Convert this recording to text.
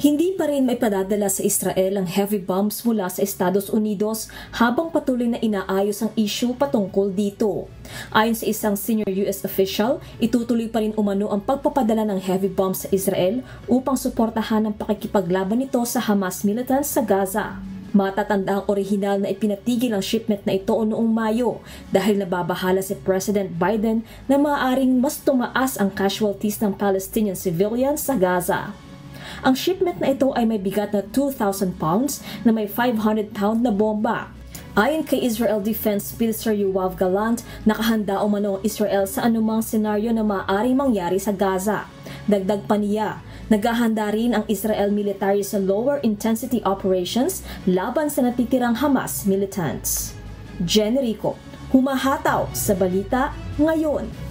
Hindi pa rin maipadadala sa Israel ang heavy bombs mula sa Estados Unidos habang patuloy na inaayos ang issue patungkol dito. Ayon sa isang senior US official, itutuloy pa rin umano ang pagpapadala ng heavy bombs sa Israel upang suportahan ang pakikipaglaban nito sa Hamas militants sa Gaza. Matatanda ang orihinal na ipinatigil ang shipment na ito noong Mayo dahil nababahala si President Biden na maaaring mas tumaas ang casualties ng Palestinian civilians sa Gaza. Ang shipment na ito ay may bigat na 2,000 pounds na may 500-pound na bomba. Ayon kay Israel Defense Minister Yoav Gallant, nakahanda umano ang Israel sa anumang senaryo na maaaring mangyari sa Gaza. Dagdag pa niya, naghahanda rin ang Israel military sa lower intensity operations laban sa natitirang Hamas militants. Jenerico, humahataw sa balita ngayon.